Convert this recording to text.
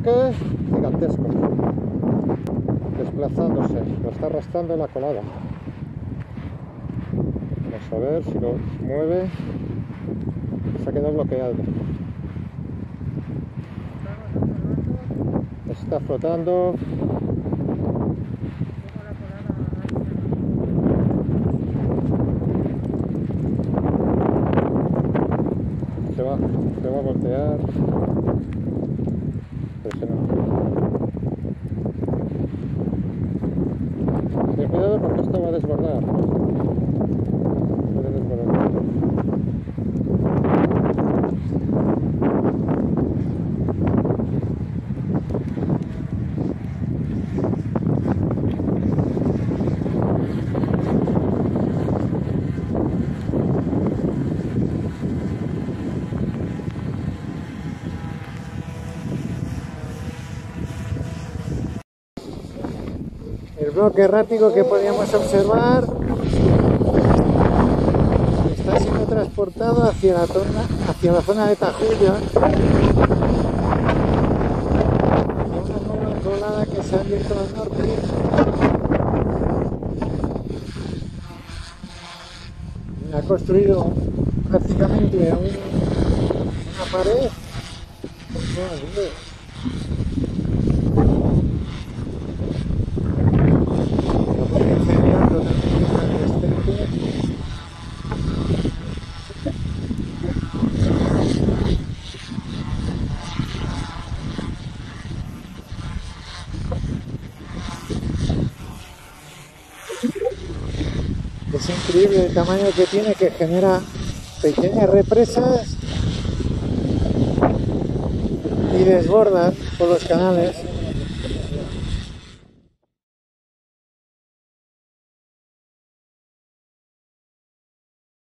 bloque gigantesco, desplazándose, lo está arrastrando la colada. Vamos a ver si lo mueve. Se ha quedado bloqueado. Está flotando. Se va a voltear. Pero se no. Ten cuidado porque esto va a desbordar. Puede desbordar. El bloque errático que podíamos observar está siendo transportado hacia la zona de Tajuya. Hay una nueva colada que se ha abierto al norte. Ha construido prácticamente una pared. Es increíble el tamaño que tiene, que genera pequeñas represas y desbordan por los canales.